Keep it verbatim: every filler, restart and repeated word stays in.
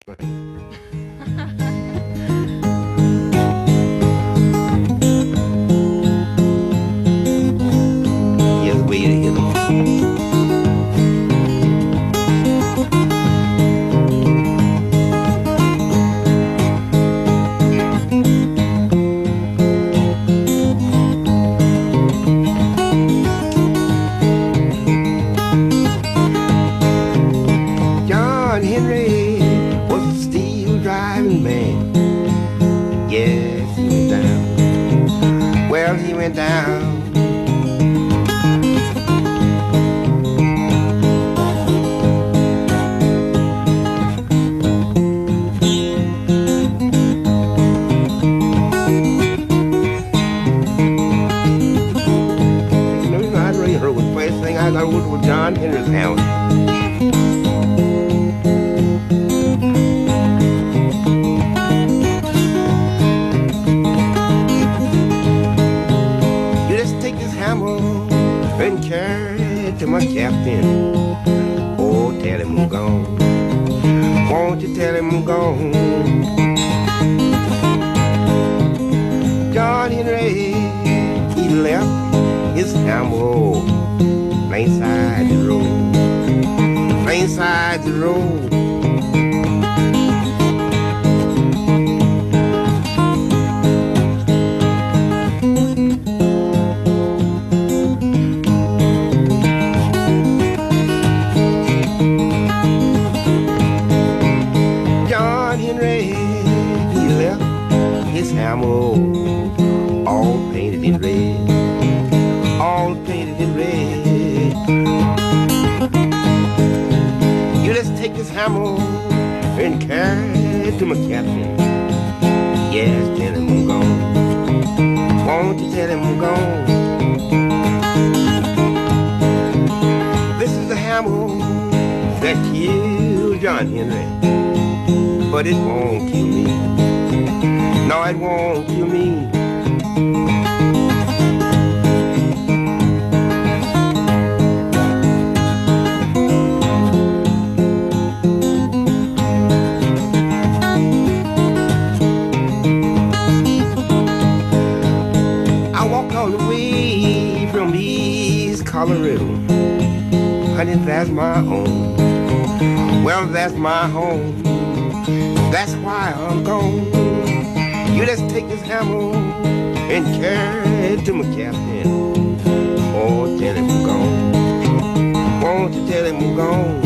Here's the way to hit 'em. John Henry was a steel driving man. Yes, he went down. Well, he went down. You know, you know, I really heard the first thing I got was John Henry's hammer. And carry it to my captain. Oh, tell him I'm gone. Won't you tell him I'm gone? John Henry, he left his hammer plain side the road, plain side the road. His hammer all painted in red, all painted in red. You just take his hammer and carry it to my captain. Yes, tell him I'm gone. Won't you tell him I'm gone? This is the hammer that killed John Henry, but it won't kill me. No, it won't kill me. I walked all the way from East Colorado. Honey, that's my home. Well, that's my home. That's why I'm gone. You just take this hammer and carry it to my captain. Oh, tell him I'm gone. Won't you tell him I'm gone?